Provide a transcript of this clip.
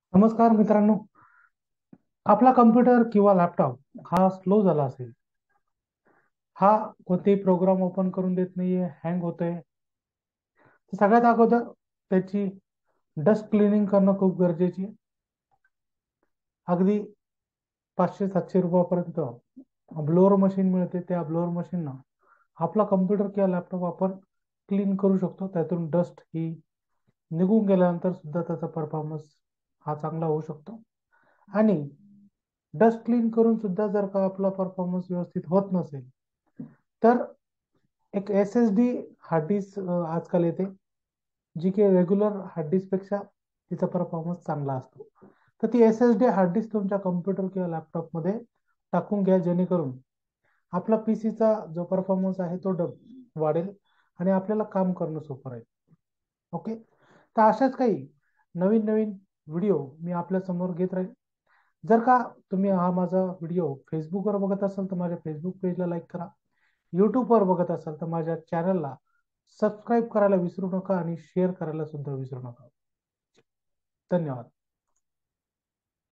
नमस्कार मित्रांनो. आपला कम्प्युटर किंवा लॅपटॉप हा स्लो झाला असेल, हा कोणतेही प्रोग्राम ओपन करून देत नाहीये, हँग होतोय, तर सगळ्यात अगोदर त्याची डस्ट क्लिनिंग करणं खूप गरजेची आहे. अगदी 500-700 रुपयापर्यंत ब्लोअर मशीन मिळते. त्या ब्लोअर मशीननं आपला कम्प्युटर किंवा लॅपटॉप आपण क्लीन करू शकतो. त्यातून डस्ट ही निघून गेल्यानंतर सुद्धा त्याचा परफॉर्मन्स हा चांगला होऊ शकतो. आणि डस्ट क्लीन करून सुद्धा जर का आपला परफॉर्मन्स व्यवस्थित होत नसेल, तर एक SSD हार्ड डिस्क आजकाल येते, जी की रेग्युलर हार्ड डिस्क पेक्षा तिचा परफॉर्मन्स चांगला असतो. तर ती SSD हार्ड डिस्क तुमच्या कम्प्युटर किंवा लॅपटॉप मध्ये टाकून घ्या, जेणेकरून आपला पीसीचा जो परफॉर्मन्स आहे तो वाढेल आणि आपल्याला काम करणं सोपं राहील. ओके. तर अशाच काही नवीन नवीन व्हिडिओ मी आपल्या समोर घेत राहील. जर का तुम्ही हा माझा व्हिडिओ फेसबुकवर बघत असाल तर माझ्या फेसबुक पेजला लाईक करा. युट्यूबवर बघत असाल तर माझ्या चॅनलला सबस्क्राईब करायला विसरू नका आणि शेअर करायला सुद्धा विसरू नका. धन्यवाद.